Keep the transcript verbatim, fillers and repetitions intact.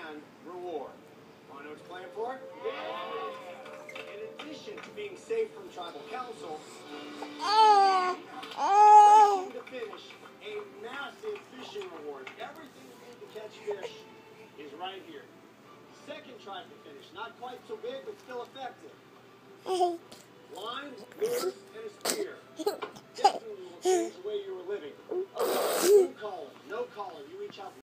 and reward. Want to know what you're playing for? In addition to being safe from tribal council, first team to finish a massive fishing reward. Everything you need to catch fish is right here. Second tribe to finish, not quite so big, but still effective. Line, lures, and a spear. Definitely will change the way you were living. Okay, no collar, no collar. You reach out.